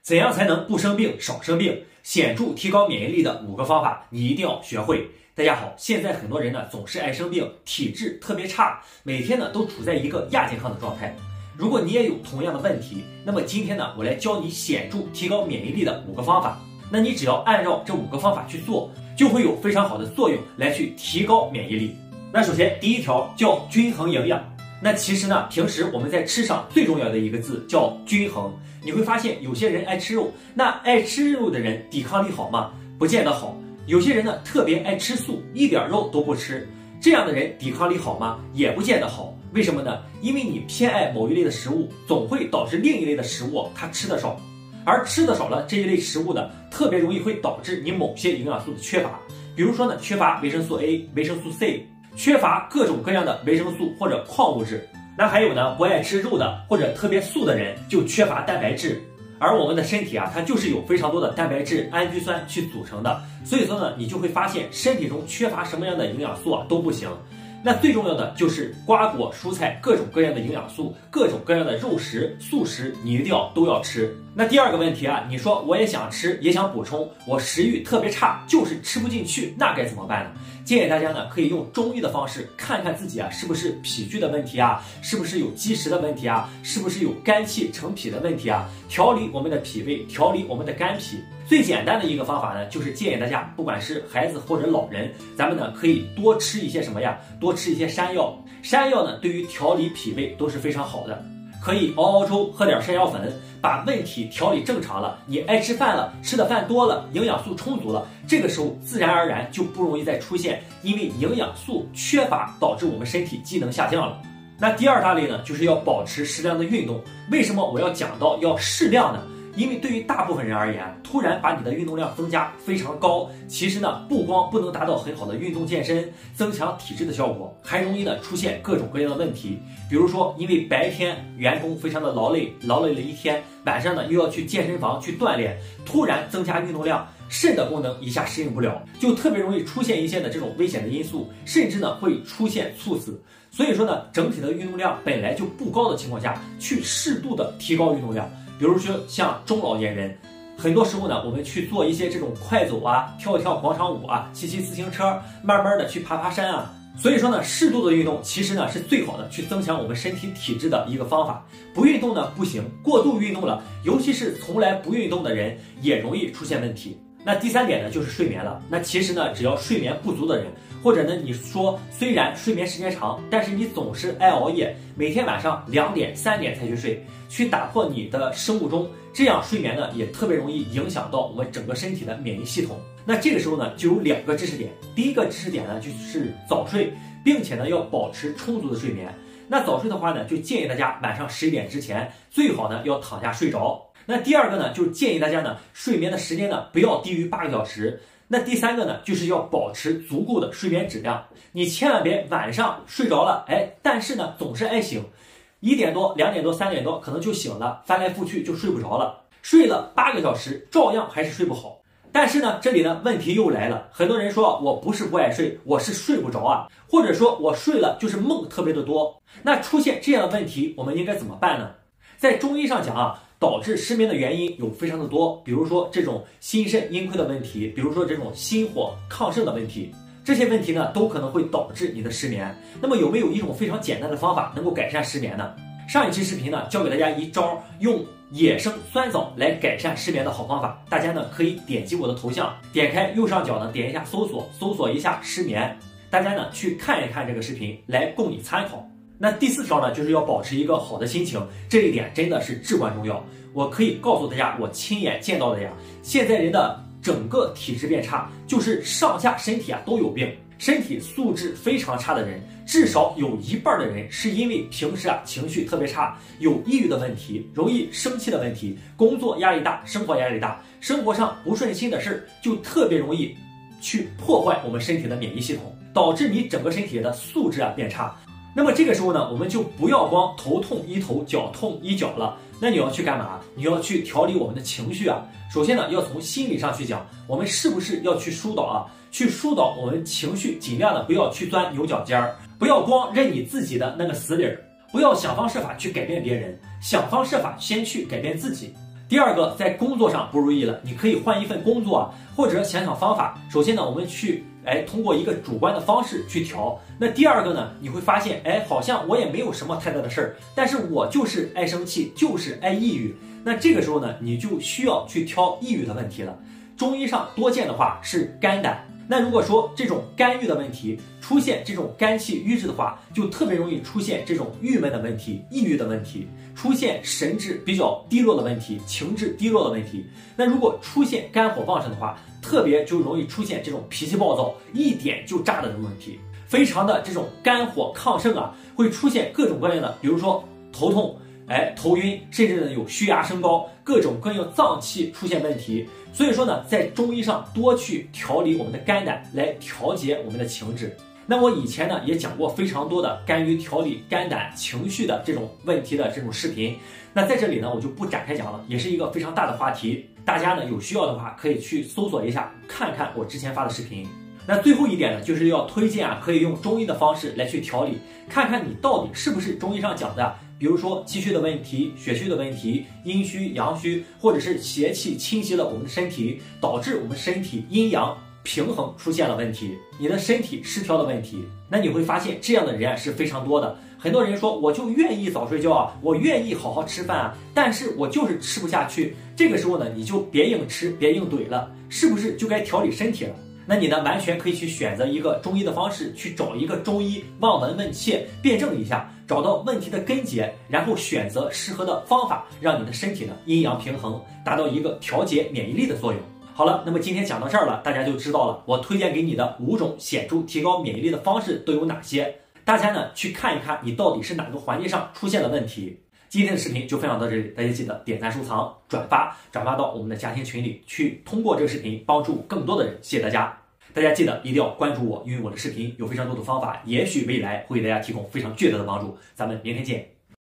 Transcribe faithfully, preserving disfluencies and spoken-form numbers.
怎样才能不生病、少生病，显著提高免疫力的五个方法，你一定要学会。大家好，现在很多人呢总是爱生病，体质特别差，每天呢都处在一个亚健康的状态。如果你也有同样的问题，那么今天呢我来教你显著提高免疫力的五个方法。那你只要按照这五个方法去做，就会有非常好的作用来去提高免疫力。那首先第一条叫均衡营养。那其实呢，平时我们在吃上最重要的一个字叫均衡。你会发现有些人爱吃肉，那爱吃肉的人抵抗力好吗？不见得好。有些人呢特别爱吃素，一点肉都不吃，这样的人抵抗力好吗？也不见得好。为什么呢？因为你偏爱某一类的食物，总会导致另一类的食物它吃的少，而吃的少了这一类食物呢，特别容易会导致你某些营养素的缺乏。比如说呢，缺乏维生素 A、维生素 C。缺乏各种各样的维生素或者矿物质，那还有呢，不爱吃肉的或者特别素的人就缺乏蛋白质，而我们的身体啊，它就是有非常多的蛋白质、氨基酸去组成的，所以说呢，你就会发现身体中缺乏什么样的营养素啊都不行。那最重要的就是瓜果蔬菜，各种各样的营养素，各种各样的肉食、素食，你一定要都要吃。那第二个问题啊，你说我也想吃，也想补充，我食欲特别差，就是吃不进去，那该怎么办呢？建议大家呢可以用中医的方式看看自己啊是不是脾虚的问题啊，是不是有积食的问题啊，是不是有肝气成脾的问题啊，调理我们的脾胃，调理我们的肝脾。最简单的一个方法呢，就是建议大家，不管是孩子或者老人，咱们呢可以多吃一些什么呀？多吃一些山药。山药呢对于调理脾胃都是非常好的。可以熬熬粥，喝点山药粉，把问题调理正常了，你爱吃饭了，吃的饭多了，营养素充足了，这个时候自然而然就不容易再出现因为营养素缺乏导致我们身体机能下降了。那第二大类呢，就是要保持适量的运动。为什么我要讲到要适量呢？因为对于大部分人而言，突然把你的运动量增加非常高，其实呢不光不能达到很好的运动健身增强体质的效果，还容易呢出现各种各样的问题。比如说因为白天员工非常的劳累，劳累了一天，晚上呢又要去健身房去锻炼，突然增加运动量，肾的功能一下适应不了，就特别容易出现一些的这种危险的因素，甚至呢会出现猝死。所以说呢，整体的运动量本来就不高的情况下，去适度的提高运动量。比如说像中老年人，很多时候呢，我们去做一些这种快走啊，跳一跳广场舞啊，骑骑自行车，慢慢的去爬爬山啊。所以说呢，适度的运动其实呢是最好的去增强我们身体体质的一个方法。不运动呢不行，过度运动了，尤其是从来不运动的人也容易出现问题。那第三点呢就是睡眠了。那其实呢，只要睡眠不足的人，或者呢你说虽然睡眠时间长，但是你总是爱熬夜，每天晚上两点三点才去睡，去打破你的生物钟，这样睡眠呢也特别容易影响到我们整个身体的免疫系统。那这个时候呢就有两个知识点。第一个知识点呢就是早睡，并且呢要保持充足的睡眠。那早睡的话呢，就建议大家晚上十一点之前最好呢要躺下睡着。那第二个呢，就是建议大家呢睡眠的时间呢不要低于八个小时。那第三个呢，就是要保持足够的睡眠质量。你千万别晚上睡着了，哎，但是呢总是爱醒，一点多、两点多、三点多可能就醒了，翻来覆去就睡不着了，睡了八个小时照样还是睡不好。但是呢，这里呢问题又来了，很多人说我不是不爱睡，我是睡不着啊，或者说我睡了就是梦特别的多。那出现这样的问题，我们应该怎么办呢？在中医上讲啊，导致失眠的原因有非常的多，比如说这种心肾阴亏的问题，比如说这种心火亢盛的问题，这些问题呢都可能会导致你的失眠。那么有没有一种非常简单的方法能够改善失眠呢？上一期视频呢教给大家一招用野生酸枣来改善失眠的好方法，大家呢可以点击我的头像，点开右上角呢点一下搜索，搜索一下失眠，大家呢去看一看这个视频来供你参考。那第四条呢，就是要保持一个好的心情，这一点真的是至关重要。我可以告诉大家，我亲眼见到的呀，现在人的整个体质变差，就是上下身体啊都有病，身体素质非常差的人，至少有一半的人是因为平时啊情绪特别差，有抑郁的问题，容易生气的问题，工作压力大，生活压力大，生活上不顺心的事儿，就特别容易去破坏我们身体的免疫系统，导致你整个身体的素质啊变差。那么这个时候呢，我们就不要光头痛医头，脚痛医脚了。那你要去干嘛？你要去调理我们的情绪啊。首先呢，要从心理上去讲，我们是不是要去疏导啊？去疏导我们情绪，尽量的不要去钻牛角尖儿，不要光认你自己的那个死理儿，不要想方设法去改变别人，想方设法先去改变自己。 第二个，在工作上不如意了，你可以换一份工作啊，或者想想方法。首先呢，我们去哎通过一个主观的方式去调。那第二个呢，你会发现，哎，好像我也没有什么太大的事儿，但是我就是爱生气，就是爱抑郁。那这个时候呢，你就需要去挑抑郁的问题了。中医上多见的话是肝胆。那如果说这种肝郁的问题出现这种肝气郁滞的话，就特别容易出现这种郁闷的问题、抑郁的问题，出现神志比较低落的问题、情志低落的问题。那如果出现肝火旺盛的话，特别就容易出现这种脾气暴躁、一点就炸的这种问题，非常的这种肝火亢盛啊，会出现各种各样的，比如说头痛。哎，头晕，甚至呢有血压升高，各种各样脏器出现问题。所以说呢，在中医上多去调理我们的肝胆，来调节我们的情志。那我以前呢也讲过非常多的关于调理肝胆情绪的这种问题的这种视频。那在这里呢我就不展开讲了，也是一个非常大的话题。大家呢有需要的话可以去搜索一下，看看我之前发的视频。那最后一点呢，就是要推荐啊，可以用中医的方式来去调理，看看你到底是不是中医上讲的。比如说气虚的问题、血虚的问题、阴虚、阳虚，或者是邪气侵袭了我们的身体，导致我们身体阴阳平衡出现了问题，你的身体失调的问题。那你会发现这样的人是非常多的。很多人说我就愿意早睡觉啊，我愿意好好吃饭啊，但是我就是吃不下去。这个时候呢，你就别硬吃，别硬怼了，是不是就该调理身体了？那你呢，完全可以去选择一个中医的方式，去找一个中医望闻问切，辩证一下，找到问题的根结，然后选择适合的方法，让你的身体呢阴阳平衡，达到一个调节免疫力的作用。好了，那么今天讲到这儿了，大家就知道了我推荐给你的五种显著提高免疫力的方式都有哪些。大家呢去看一看，你到底是哪个环节上出现了问题。今天的视频就分享到这里，大家记得点赞、收藏、转发，转发到我们的家庭群里去，通过这个视频帮助更多的人。谢谢大家。大家记得一定要关注我，因为我的视频有非常多的方法，也许未来会给大家提供非常巨大的帮助。咱们明天见。